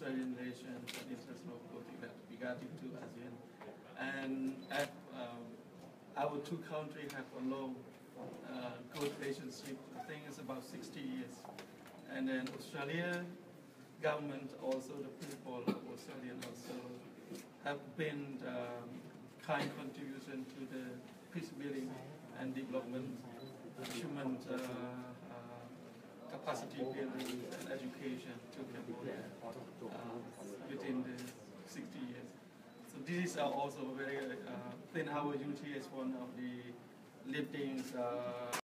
Australian relations and international politics regarding to ASEAN. And our two countries have a long, good relationship. I think it's about 60 years. And then Australia government, also the people of Australia also have been kind contribution to the peace building and development, human capacity building and education to Cambodia within the 60 years. So this is also very, then our UT is one of the leading